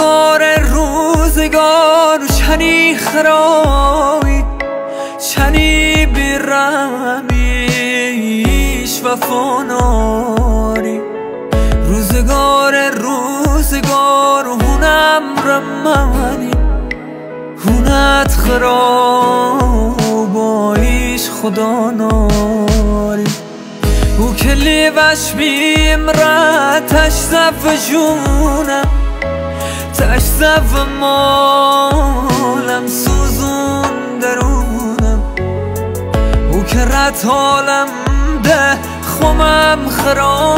روزگار چنی خرابی چنی بیرمیش وفاناری روزگار هونم رمانی هونت خرابایش خدا ناری او کلی وش بیمره تشزف جونم تشزف مالم سوزون درونم او که رد حالم ده خمم خراب